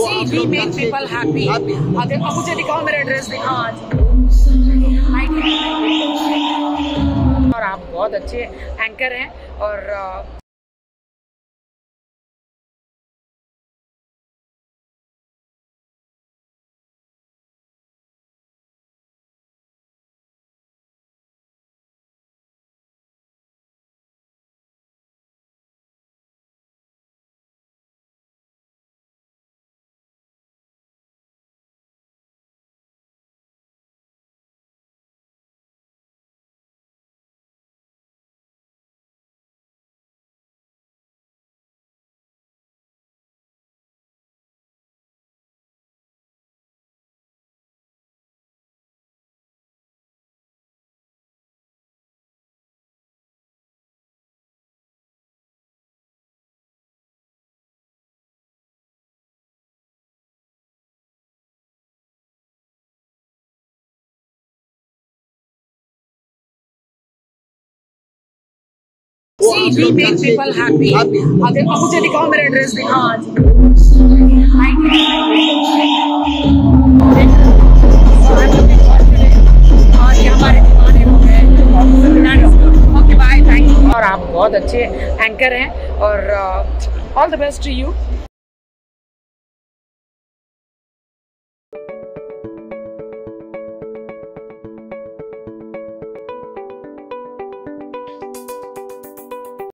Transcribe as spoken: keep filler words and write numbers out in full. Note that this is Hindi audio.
We make people happy. अगर अब मुझे दिखाओ मेरा एड्रेस दिखाओ आज। और आप बहुत अच्छे एंकर हैं और वी मेक पीपल हैप्पी। अगर अब मुझे दिखाओ मेरा एड्रेस दिखाओ आज। और ये हमारे दीवाने हो गए। Okay bye, thank you. और आप बहुत अच्छे एंकर हैं और all the best to you.